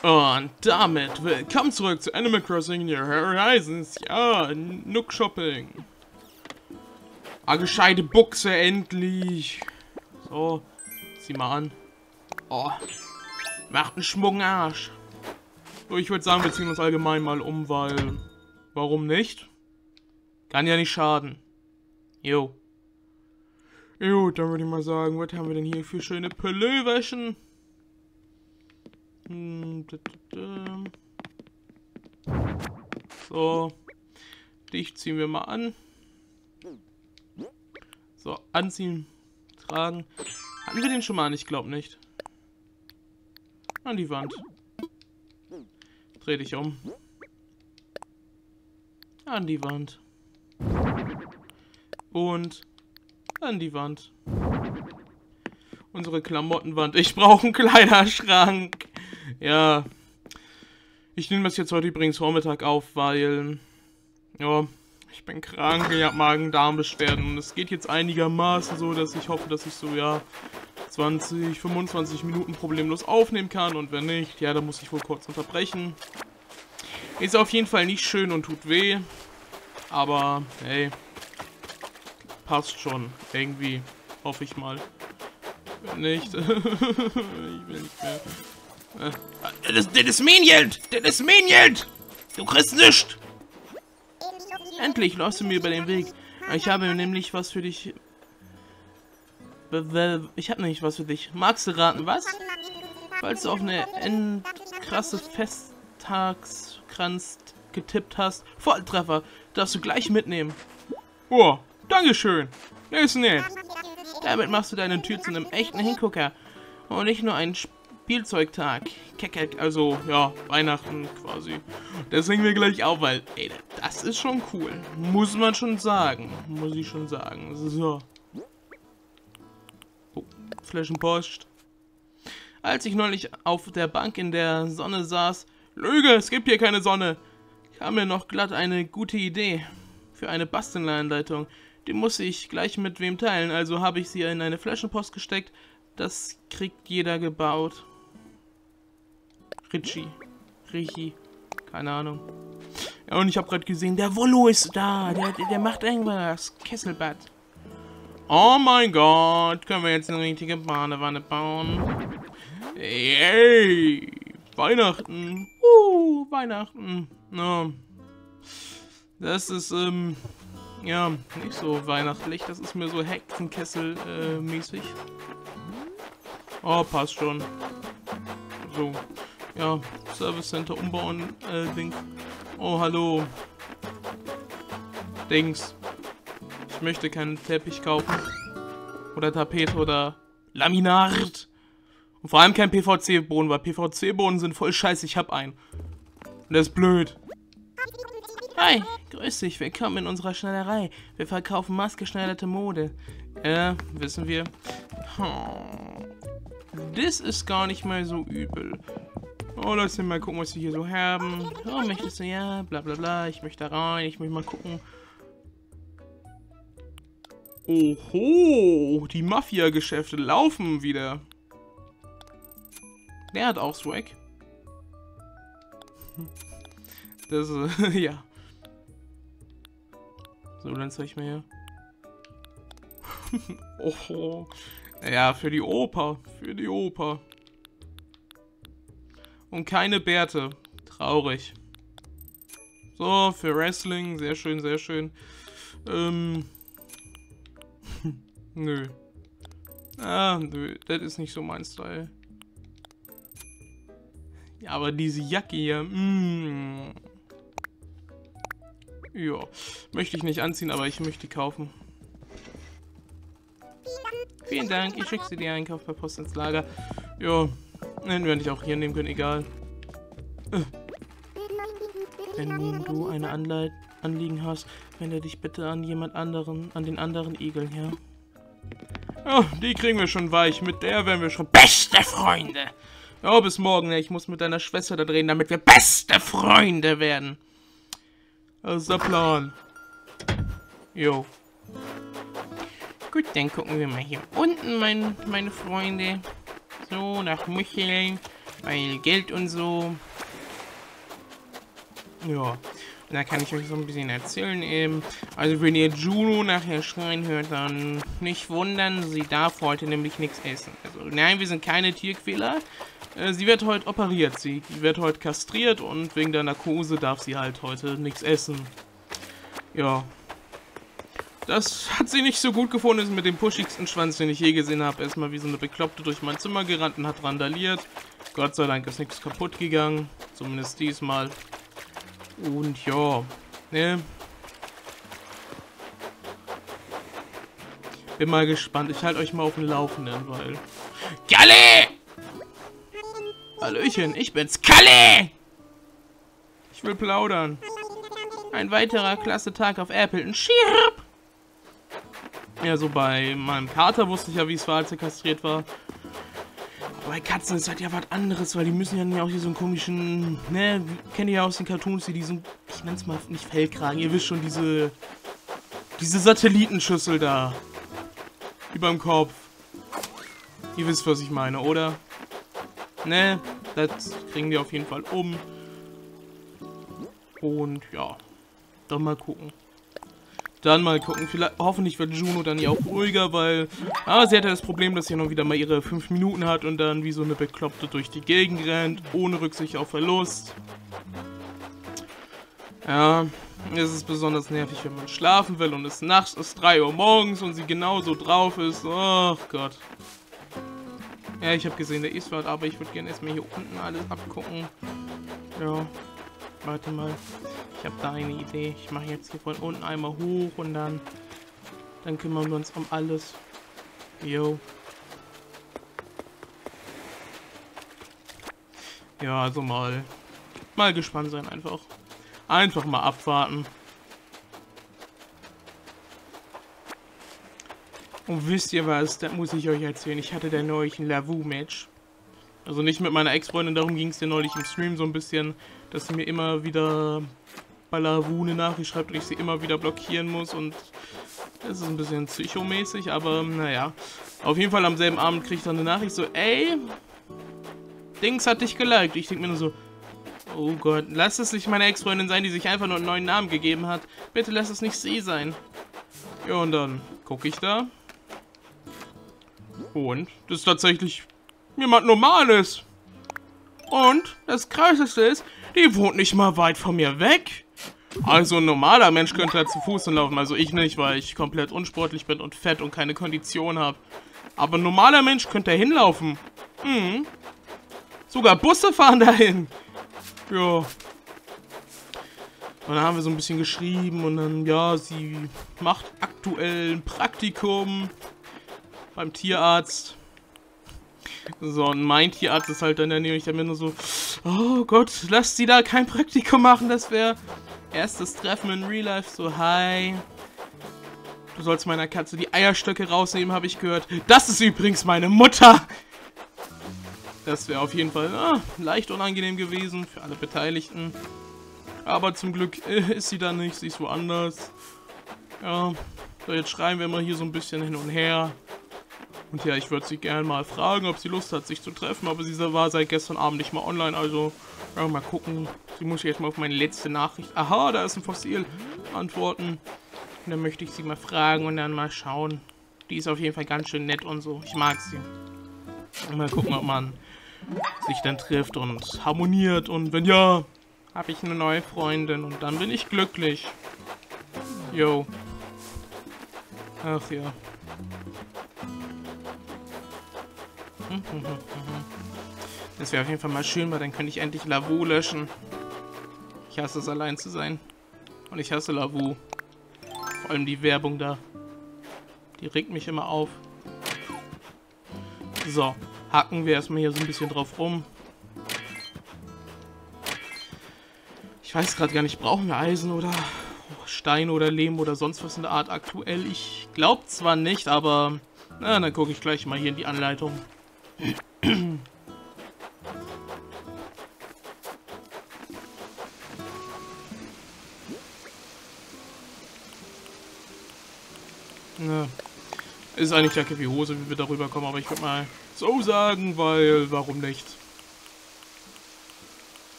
Und damit willkommen zurück zu Animal Crossing New Horizons. Ja, Nook Shopping. Ah, gescheite Buchse, endlich. So, zieh mal an. Oh, macht einen schmucken Arsch. So, ich würde sagen, wir ziehen uns allgemein mal um, weil... Warum nicht? Kann ja nicht schaden. Jo. Jo, dann würde ich mal sagen, was haben wir denn hier für schöne Pulloverchen? So, dich ziehen wir mal an. So, anziehen, tragen. Hatten wir den schon mal an? Ich glaube nicht. An die Wand. Dreh dich um. An die Wand. Und an die Wand. Unsere Klamottenwand. Ich brauche einen Kleiderschrank. Ja. Ich nehme das jetzt heute übrigens Vormittag auf, weil... Ja, ich bin krank, ich habe Magen-Darm-Beschwerden. Und es geht jetzt einigermaßen so, dass ich hoffe, dass ich so, ja, 20, 25 Minuten problemlos aufnehmen kann. Und wenn nicht, ja, dann muss ich wohl kurz unterbrechen. Ist auf jeden Fall nicht schön und tut weh. Aber, hey, passt schon. Irgendwie, hoffe ich mal. Wenn nicht, ich will nicht mehr. Das ist mein Geld! Das ist mein Geld! Du kriegst nichts! Endlich läufst du mir über den Weg. Ich habe nämlich was für dich. Magst du raten, was? Falls du auf eine krasse Festtagskranz getippt hast, Volltreffer, darfst du gleich mitnehmen. Oh, dankeschön. Das ist nett. Damit machst du deine Tür zu einem echten Hingucker. Und nicht nur einen Spielzeugtag. Also, ja, Weihnachten quasi. Das hängen wir gleich auf, weil, ey, das ist schon cool. Muss man schon sagen. Muss ich schon sagen. So. Oh, Flaschenpost. Als ich neulich auf der Bank in der Sonne saß, Lüge, es gibt hier keine Sonne, kam mir noch glatt eine gute Idee für eine Bastellanleitung. Die muss ich gleich mit wem teilen, also habe ich sie in eine Flaschenpost gesteckt. Das kriegt jeder gebaut. Richie, keine Ahnung. Ja, und ich habe gerade gesehen, der Wollo ist da. Der macht irgendwas. Kesselbad. Oh mein Gott, können wir jetzt eine richtige Badewanne bauen? Yay! Weihnachten. Weihnachten. No. Das ist, ja, nicht so weihnachtlich. Das ist mir so Hexenkessel mäßig. Oh, passt schon. So. Ja, Service Center umbauen, Ding. Oh, hallo. Dings. Ich möchte keinen Teppich kaufen. Oder Tapete oder Laminat. Und vor allem kein PVC-Boden, weil PVC-Boden sind voll scheiße. Ich hab einen. Und der ist blöd. Hi, grüß dich. Willkommen in unserer Schneiderei. Wir verkaufen maßgeschneiderte Mode. Wissen wir. Das ist gar nicht mal so übel. Oh, lass uns mal gucken, was wir hier so haben. Oh, möchtest du? Ja, bla bla bla. Ich möchte da rein. Ich möchte mal gucken. Oho, die Mafia-Geschäfte laufen wieder. Der hat auch Swag. Das ist, ja. So, dann zeig ich mir hier. Oho. Ja, für die Oper. Für die Oper. Und keine Bärte. Traurig. So, für Wrestling. Sehr schön, sehr schön. Nö. Ah, nö. Das ist nicht so mein Style. Ja, aber diese Jacke hier. Ja. Möchte ich nicht anziehen, aber ich möchte die kaufen. Vielen Dank. Ich schicke sie dir Einkauf per Post ins Lager. Ja. Hätten wir nicht auch hier nehmen können, egal. Wenn du eine Anliegen hast, wende dich bitte an jemand anderen, an den anderen Igel, ja? Oh, die kriegen wir schon weich. Mit der werden wir schon beste Freunde. Ja, bis morgen. Ich muss mit deiner Schwester da drehen, damit wir beste Freunde werden. Das ist der Plan. Jo. Gut, dann gucken wir mal hier unten, meine Freunde. So, nach Michel. Weil Geld und so. Ja. Und da kann ich euch so ein bisschen erzählen eben. Also wenn ihr Juno nachher schreien hört, dann nicht wundern, sie darf heute nämlich nichts essen. Also nein, wir sind keine Tierquäler. Sie wird heute operiert, sie wird heute kastriert und wegen der Narkose darf sie halt heute nichts essen. Ja. Das hat sie nicht so gut gefunden, ist mit dem puschigsten Schwanz, den ich je gesehen habe. Erstmal wie so eine Bekloppte durch mein Zimmer gerannt und hat randaliert. Gott sei Dank ist nichts kaputt gegangen, zumindest diesmal. Und ja, ne? Bin mal gespannt. Ich halte euch mal auf dem Laufenden, weil... Kalle! Hallöchen, ich bin's, Kalle! Ich will plaudern. Ein weiterer klasse Tag auf Appleton. Schirp! Ja, so bei meinem Kater wusste ich ja, wie es war, als er kastriert war. Bei Katzen ist halt ja was anderes, weil die müssen ja auch hier so einen komischen, ne, kennt ihr ja aus den Cartoons, die diesen, ich nenn's mal nicht Fellkragen, ihr wisst schon, diese Satellitenschüssel da. Überm Kopf. Ihr wisst, was ich meine, oder? Ne, das kriegen die auf jeden Fall um. Und ja, dann mal gucken. Vielleicht, hoffentlich wird Juno dann ja auch ruhiger, weil sie hat ja das Problem, dass sie noch wieder mal ihre 5 Minuten hat und dann wie so eine Bekloppte durch die Gegend rennt, ohne Rücksicht auf Verlust. Ja, es ist besonders nervig, wenn man schlafen will und es nachts ist 3 Uhr morgens und sie genauso drauf ist. Oh Gott. Ja, ich habe gesehen, der ist was, aber ich würde gerne erstmal hier unten alles abgucken. Ja, warte mal. Ich habe da eine Idee. Ich mache jetzt hier von unten einmal hoch und dann kümmern wir uns um alles. Jo. Ja, also mal gespannt sein einfach. Einfach mal abwarten. Und wisst ihr was, das muss ich euch erzählen. Ich hatte da neulich ein Lavu-Match. Also nicht mit meiner Ex-Freundin, darum ging es dir neulich im Stream so ein bisschen, dass sie mir immer wieder bei Lavu eine Nachricht schreibt und ich sie immer wieder blockieren muss und das ist ein bisschen psychomäßig, aber naja. Auf jeden Fall am selben Abend kriege ich dann eine Nachricht so, ey, Dings hat dich geliked. Ich denke mir nur so, oh Gott, lass es nicht meine Ex-Freundin sein, die sich einfach nur einen neuen Namen gegeben hat. Bitte lass es nicht sie sein. Ja, und dann gucke ich da. Und das ist tatsächlich jemand Normales. Und das Krasseste ist, die wohnt nicht mal weit von mir weg. Also ein normaler Mensch könnte da zu Fuß laufen. Also ich nicht, weil ich komplett unsportlich bin und fett und keine Kondition habe. Aber ein normaler Mensch könnte da hinlaufen. Mhm. Sogar Busse fahren dahin. Ja. Und dann haben wir so ein bisschen geschrieben und dann, ja, sie macht aktuell ein Praktikum beim Tierarzt. So, und mein Tierarzt ist halt in der Nähe und ich habe mir nur so, oh Gott, lasst sie da kein Praktikum machen, das wäre erstes Treffen in Real Life, so, hi. Du sollst meiner Katze die Eierstöcke rausnehmen, habe ich gehört. Das ist übrigens meine Mutter. Das wäre auf jeden Fall leicht unangenehm gewesen für alle Beteiligten. Aber zum Glück ist sie da nicht, sie ist woanders. Ja, so jetzt schreiben wir mal hier so ein bisschen hin und her. Und ja, ich würde sie gerne mal fragen, ob sie Lust hat, sich zu treffen. Aber sie war seit gestern Abend nicht mal online, also ja, mal gucken. Sie muss jetzt mal auf meine letzte Nachricht, aha, da ist ein Fossil, antworten. Und dann möchte ich sie mal fragen und dann mal schauen. Die ist auf jeden Fall ganz schön nett und so. Ich mag sie. Und mal gucken, ob man sich dann trifft und harmoniert. Und wenn ja, habe ich eine neue Freundin und dann bin ich glücklich. Yo. Ach ja. Das wäre auf jeden Fall mal schön, weil dann könnte ich endlich Lavu löschen. Ich hasse es, allein zu sein. Und ich hasse Lavu. Vor allem die Werbung da. Die regt mich immer auf. So, hacken wir erstmal hier so ein bisschen drauf rum. Ich weiß gerade gar nicht, brauchen wir Eisen oder Stein oder Lehm oder sonst was in der Art aktuell? Ich glaube zwar nicht, aber na, dann gucke ich gleich mal hier in die Anleitung. Ja. Ist eigentlich Jacke wie Hose, wie wir darüber kommen, aber ich würde mal so sagen, weil, warum nicht?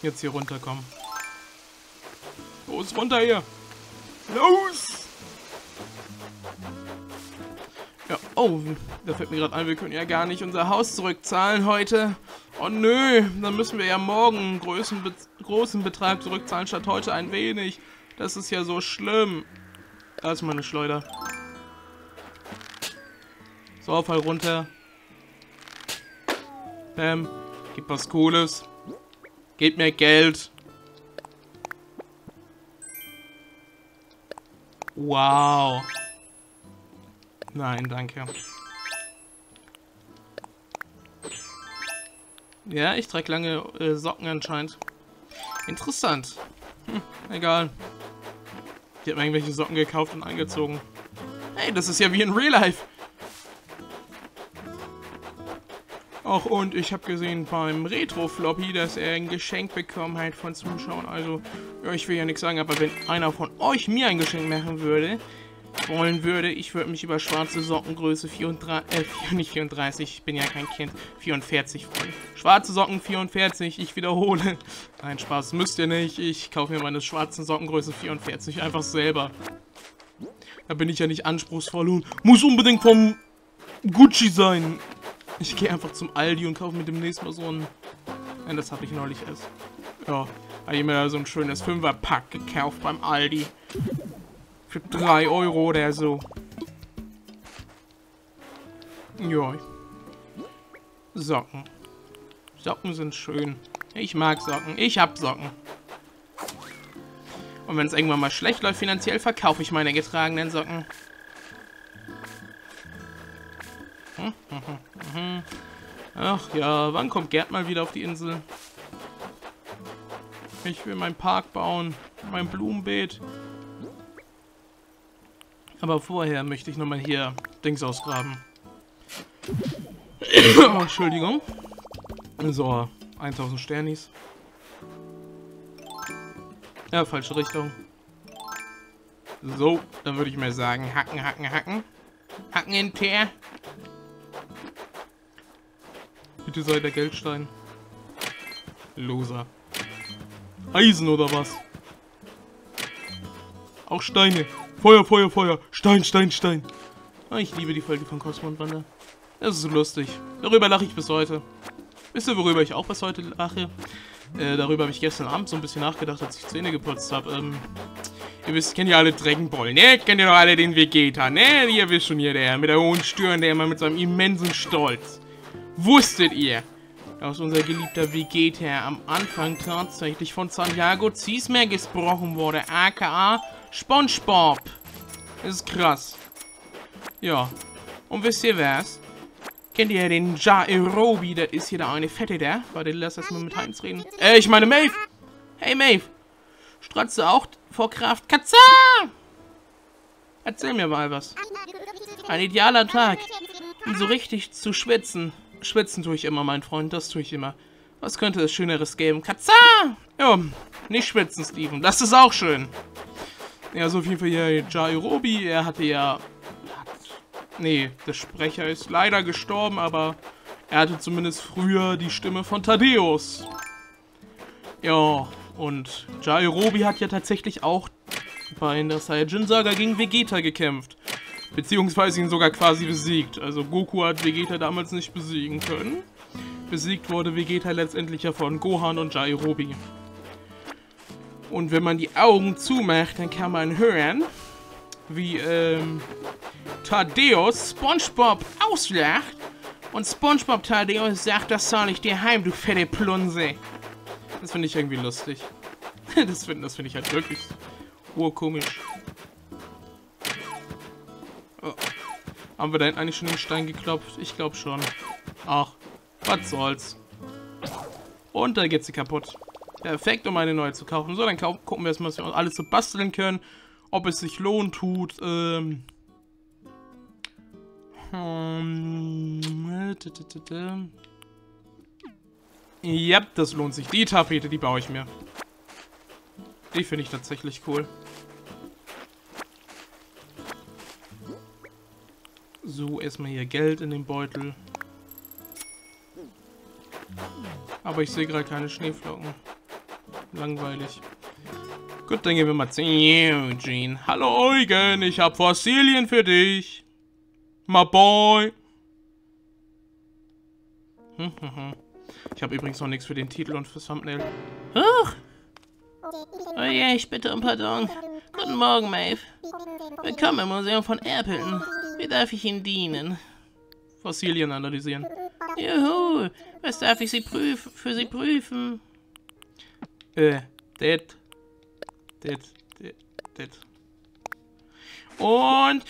Jetzt hier runterkommen. Los, runter hier! Los! Ja, oh, da fällt mir gerade ein, wir können ja gar nicht unser Haus zurückzahlen heute. Oh nö, dann müssen wir ja morgen einen großen Betrag zurückzahlen, statt heute ein wenig. Das ist ja so schlimm. Da ist meine Schleuder. So, fall runter. Bam. Gib was Cooles. Gebt mir Geld. Wow. Nein, danke. Ja, ich trage lange Socken anscheinend. Interessant. Egal. Ich habe mir irgendwelche Socken gekauft und angezogen. Hey, das ist ja wie in Real Life. Ach, und ich habe gesehen beim Retro-Floppy, dass er ein Geschenk bekommen hat von Zuschauern. Also, ja, ich will ja nichts sagen, aber wenn einer von euch mir ein Geschenk machen würde, ich würde mich über schwarze Socken Größe 34, ich bin ja kein Kind, 44 freuen. Schwarze Socken 44, ich wiederhole. Nein, Spaß, müsst ihr nicht. Ich kaufe mir meine schwarzen Socken Größe 44 einfach selber. Da bin ich ja nicht anspruchsvoll und muss unbedingt vom Gucci sein. Ich gehe einfach zum Aldi und kaufe mir demnächst mal so ein... Nein, das habe ich neulich erst. Ja, habe ich mir so ein schönes 5er-Pack gekauft beim Aldi. Für 3 Euro oder so. Ja. Socken. Socken sind schön. Ich mag Socken. Ich hab Socken. Und wenn es irgendwann mal schlecht läuft finanziell, verkaufe ich meine getragenen Socken. Ach ja, wann kommt Gerd mal wieder auf die Insel? Ich will meinen Park bauen, mein Blumenbeet. Aber vorher möchte ich nochmal hier Dings ausgraben. Oh, Entschuldigung. So, 1000 Sternis. Ja, falsche Richtung. So, dann würde ich mal sagen, hacken, hacken, hacken. Hacken in Teer. Bitte sei der Geldstein. Loser. Eisen oder was? Auch Steine. Feuer, Feuer, Feuer. Stein, Stein, Stein. Ah, ich liebe die Folge von Cosmo und Wanda. Das ist so lustig. Darüber lache ich bis heute. Wisst ihr, worüber ich auch bis heute lache? Darüber habe ich gestern Abend so ein bisschen nachgedacht, als ich Zähne geputzt habe. Ihr wisst, kennt ihr alle Dragon Ball, ne? Kennt ihr doch alle den Vegeta, ne? Ihr wisst schon hier, der mit der hohen Stirn, der immer mit seinem immensen Stolz. Wusstet ihr, dass unser geliebter Vegeta am Anfang tatsächlich von Santiago Ziesmer gesprochen wurde, aka SpongeBob? Das ist krass. Ja. Und wisst ihr was? Kennt ihr den Jairobi? Das ist hier der eine Fette, der? Warte, lass das mal mit Heinz reden. Ich meine Maeve! Hey Maeve! Strotzt du auch vor Kraft? Katza! Erzähl mir mal was. Ein idealer Tag, um so richtig zu schwitzen. Schwitzen tue ich immer, mein Freund, das tue ich immer. Was könnte es Schöneres geben? Katza! Ja, nicht schwitzen, Steven. Das ist auch schön. Ja, so auf jeden Fall hier Jairobi. Er hatte ja... Nee, der Sprecher ist leider gestorben, aber er hatte zumindest früher die Stimme von Thaddeus. Ja, und Jairobi hat ja tatsächlich auch bei der Saiyajin Saga gegen Vegeta gekämpft. Beziehungsweise ihn sogar quasi besiegt. Also Goku hat Vegeta damals nicht besiegen können. Besiegt wurde Vegeta letztendlich ja von Gohan und Jairobi. Und wenn man die Augen zumacht, dann kann man hören, wie Thaddeus SpongeBob auslacht. Und SpongeBob Thaddeus sagt, das zahle ich dir heim, du fette Plunse. Das finde ich irgendwie lustig. Das finde ich halt wirklich urkomisch. Oh. Haben wir da hinten eigentlich schon den Stein geklopft? Ich glaube schon. Ach, was soll's. Und da geht sie kaputt. Perfekt, um eine neue zu kaufen. So, dann gucken wir erstmal, was wir alles so basteln können. Ob es sich lohnt tut. Ja, das lohnt sich. Die Tapete, die baue ich mir. Die finde ich tatsächlich cool. So, erstmal hier Geld in den Beutel. Aber ich sehe gerade keine Schneeflocken. Langweilig. Gut, dann gehen wir mal zu Eugene. Hallo Eugen, ich habe Fossilien für dich. My boy. Ich habe übrigens noch nichts für den Titel und fürs Thumbnail. Ach! Oh je, ich bitte um Pardon. Guten Morgen, Maeve. Willkommen im Museum von Appleton. Wie darf ich Ihnen dienen? Fossilien analysieren. Juhu, was darf ich für Sie prüfen? Det. Und...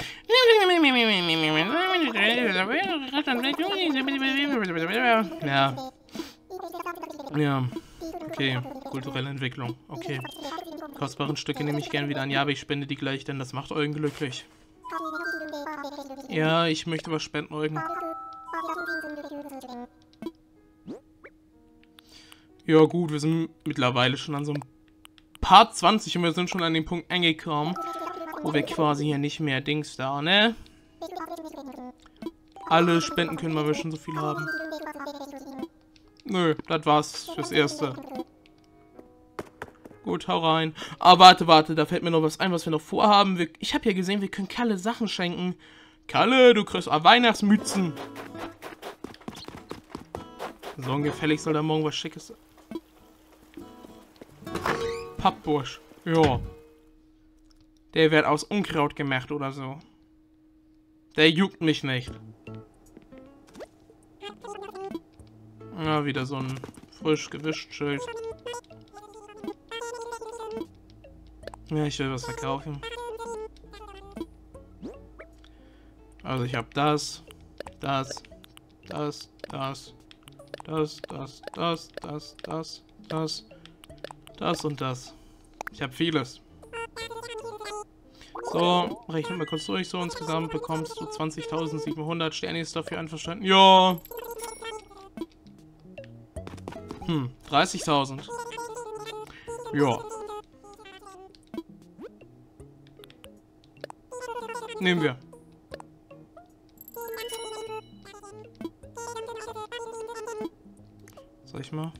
Ja. Ja. Okay, kulturelle Entwicklung. Okay. Kostbaren Stücke nehme ich gern wieder an. Ja, aber ich spende die gleich, denn das macht Eugen glücklich. Ja, ich möchte was spenden, Eugen. Ja gut, wir sind mittlerweile schon an so einem Part 20 und wir sind schon an dem Punkt angekommen, wo wir quasi hier nicht mehr Dings da, ne? Alle Spenden können, weil wir schon so viel haben. Nö, das war's fürs Erste. Gut, hau rein. Ah, warte, da fällt mir noch was ein, was wir noch vorhaben. Ich habe ja gesehen, wir können Kalle Sachen schenken. Kalle, du kriegst Weihnachtsmützen. So ungefällig soll da morgen was Schickes. Pappbusch. Ja. Der wird aus Unkraut gemacht oder so. Der juckt mich nicht. Ja, wieder so ein frisch gewischt Schild. Ja, ich will was verkaufen. Also ich habe das und das. Ich habe vieles. So, rechnen wir kurz durch. So, insgesamt bekommst du 20.700 Sterne. Ist dafür einverstanden? Ja. 30.000. Ja. Nehmen wir. Soll ich mal?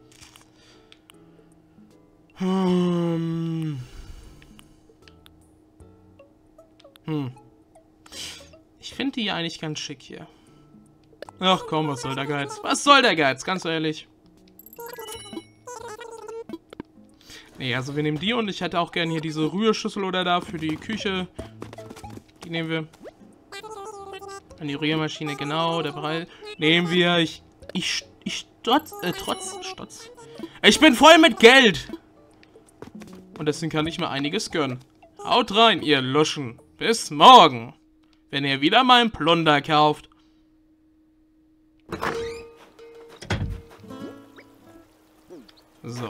Ich finde die eigentlich ganz schick hier. Ach komm, was soll der Geiz? Was soll der Geiz? Ganz ehrlich. Nee, also wir nehmen die und ich hätte auch gerne hier diese Rührschüssel oder da für die Küche. Die nehmen wir. An die Rührmaschine, genau, der Brei. Nehmen wir. Ich bin voll mit Geld. Und deswegen kann ich mir einiges gönnen. Haut rein, ihr Luschen. Bis morgen. Wenn ihr wieder mal einen Plunder kauft. So.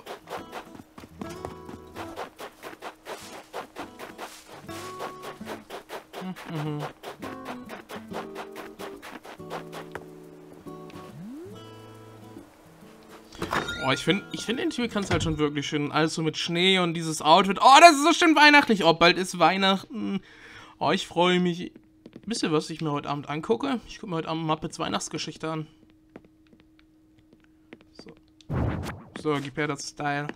Oh, ich finde den Türkranz halt schon wirklich schön. Alles so mit Schnee und dieses Outfit. Oh, das ist so schön weihnachtlich. Oh, bald ist Weihnachten. Oh, ich freue mich. Wisst ihr, was ich mir heute Abend angucke? Ich gucke mir heute Abend Muppets Weihnachtsgeschichte an. So, gib her das Style.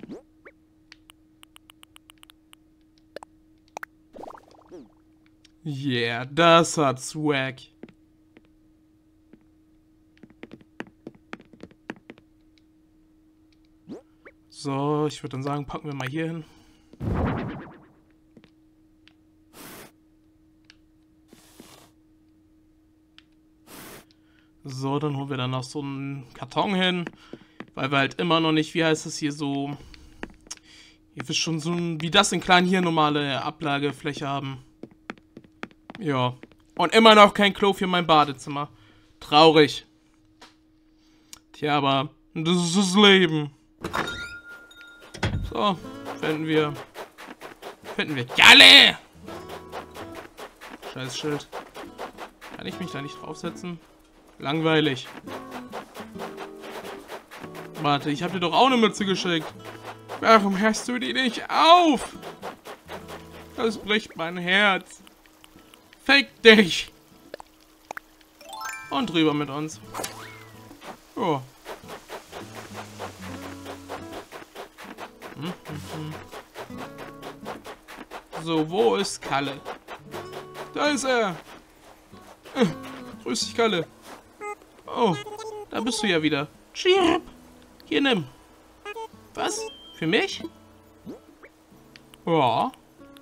Yeah, das hat Swag. So, ich würde dann sagen, packen wir mal hier hin. So, dann holen wir dann noch so einen Karton hin. Weil wir halt immer noch nicht, wie heißt es hier so... Ihr wisst schon, so ein, wie das in klein hier normale Ablagefläche haben. Ja. Und immer noch kein Klo für mein Badezimmer. Traurig. Tja, aber das ist das Leben. So, finden wir Jalle! Scheiß Schild. Kann ich mich da nicht draufsetzen? Langweilig. Warte, ich habe dir doch auch eine Mütze geschickt. Warum hörst du die nicht auf? Das bricht mein Herz. Fick dich! Und rüber mit uns. Oh. So, wo ist Kalle? Da ist er. Grüß dich, Kalle. Oh, da bist du ja wieder. Chirp. Hier, nimm. Was? Für mich? Ja.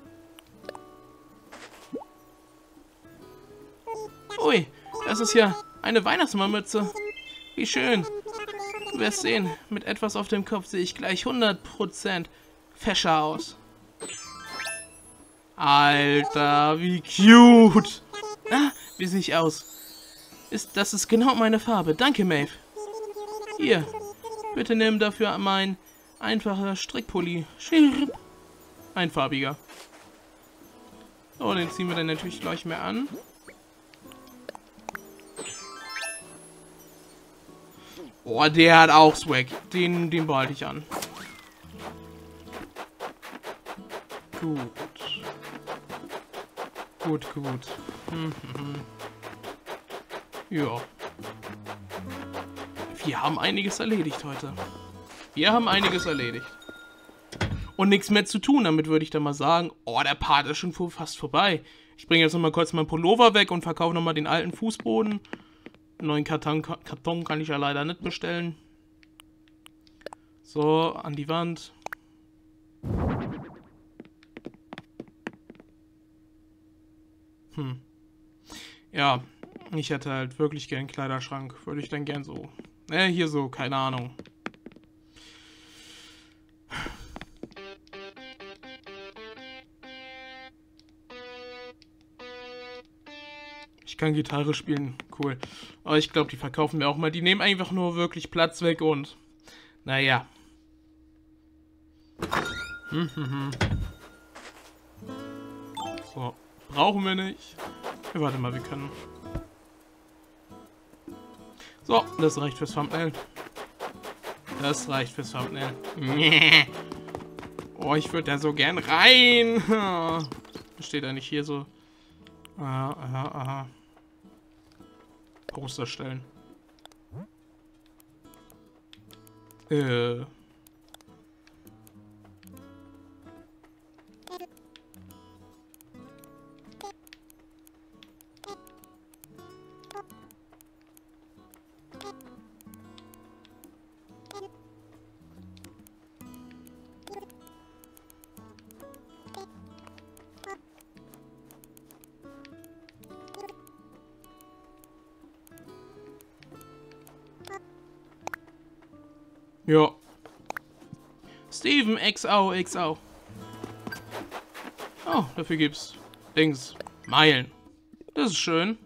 Ui, das ist ja eine Weihnachtsmannmütze. Wie schön. Du wirst sehen, mit etwas auf dem Kopf sehe ich gleich 100% fescher aus. Alter, wie cute. Ah, wie sehe ich aus? Das ist genau meine Farbe. Danke, Maeve. Hier, bitte nimm dafür mein einfacher Strickpulli. Einfarbiger. So, den ziehen wir dann natürlich gleich mehr an. Oh, der hat auch Swag. Den behalte ich an. Gut. Gut. Ja. Wir haben einiges erledigt heute. Und nichts mehr zu tun. Damit würde ich dann mal sagen, oh, der Part ist schon fast vorbei. Ich bringe jetzt nochmal kurz meinen Pullover weg und verkaufe nochmal den alten Fußboden. Einen neuen Karton kann ich ja leider nicht bestellen. So, an die Wand. Ja, ich hätte halt wirklich gern einen Kleiderschrank. Würde ich dann gern so. Hier so, keine Ahnung. Ich kann Gitarre spielen, cool. Aber ich glaube, die verkaufen wir auch mal. Die nehmen einfach nur wirklich Platz weg und... Naja. So, brauchen wir nicht. Warte mal, wir können... So, das reicht fürs Thumbnail. Oh, ich würde da so gern rein. Steht da nicht hier so... Aha. Poster stellen. Ja. Steven XO. Oh, dafür gibt's Dings. Meilen. Das ist schön.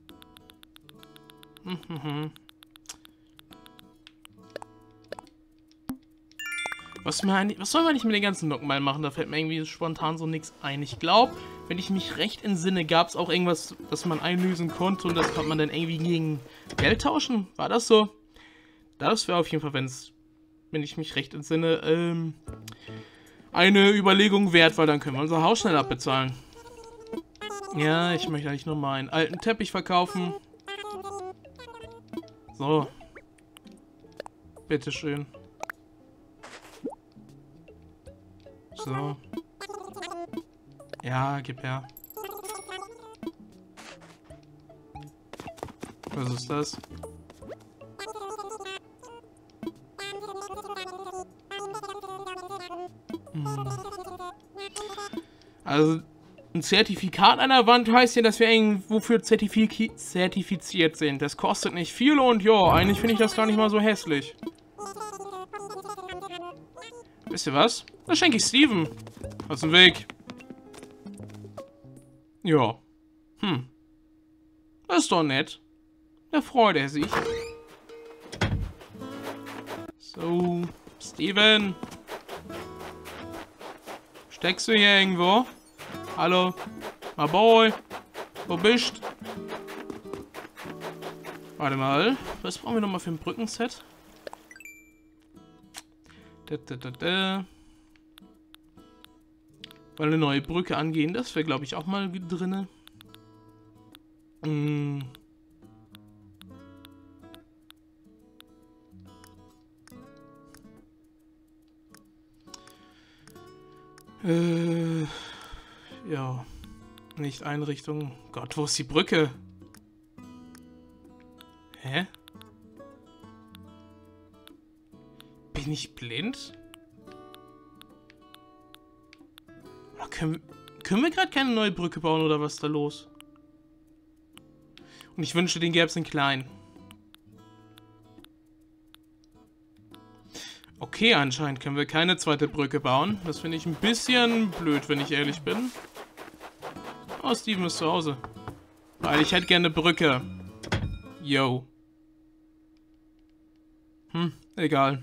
Was soll man eigentlich mit den ganzen Nockenmeilen machen? Da fällt mir irgendwie spontan so nichts ein. Ich glaube, wenn ich mich recht entsinne, gab es auch irgendwas, das man einlösen konnte und das konnte man dann irgendwie gegen Geld tauschen. War das so? Das wäre auf jeden Fall, wenn ich mich recht entsinne, eine Überlegung wert, weil dann können wir unser Haus schnell abbezahlen. Ja, ich möchte eigentlich nur mal einen alten Teppich verkaufen. So. Bitteschön. So. Ja, gib her. Was ist das? Also, ein Zertifikat an der Wand heißt ja, dass wir irgendwo für zertifiziert sind. Das kostet nicht viel und ja, eigentlich finde ich das gar nicht mal so hässlich. Wisst ihr was? Das schenke ich Steven. Aus dem Weg. Ja. Das ist doch nett. Da freut er sich. So, Steven. Steckst du hier irgendwo? Hallo? My boy? Wo bist? Warte mal. Was brauchen wir nochmal für ein Brückenset? Weil eine neue Brücke angehen, das wäre, glaube ich, auch mal drinne. Ja. Nicht Einrichtung. Gott, wo ist die Brücke? Hä? Bin ich blind? Oder können wir gerade keine neue Brücke bauen oder was ist da los? Und ich wünschte, den gäbe es in klein. Okay, anscheinend können wir keine zweite Brücke bauen. Das finde ich ein bisschen blöd, wenn ich ehrlich bin. Oh, Steven ist zu Hause. Weil ich hätte gerne eine Brücke. Yo. Egal.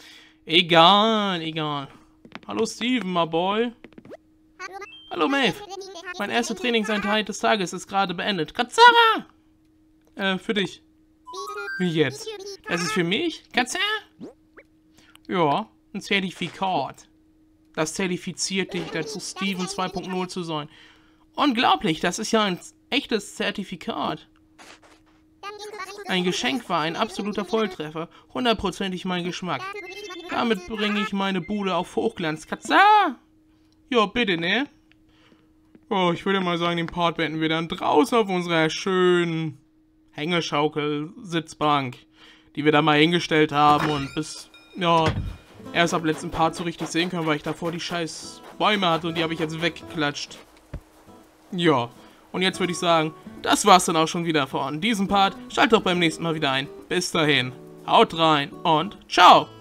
Egal. Hallo Steven, my boy. Hallo Maeve. Meine erste Trainingseinheit des Tages ist gerade beendet. Katzara! Für dich. Wie jetzt? Das ist für mich? Katzara? Ja, ein Zertifikat. Das zertifiziert dich dazu, Steven 2.0 zu sein. Unglaublich, das ist ja ein echtes Zertifikat. Ein Geschenk war ein absoluter Volltreffer. 100%ig mein Geschmack. Damit bringe ich meine Bude auf Hochglanz. Katza! Ja, bitte, ne? Oh, ich würde mal sagen, den Part beenden wir dann draußen auf unserer schönen Hängeschaukel-Sitzbank, die wir da mal hingestellt haben und bis, ja, erst ab letzten Part so richtig sehen können, weil ich davor die scheiß Bäume hatte und die habe ich jetzt weggeklatscht. Ja, und jetzt würde ich sagen, das war's dann auch schon wieder von diesem Part. Schaltet doch beim nächsten Mal wieder ein. Bis dahin, haut rein und ciao!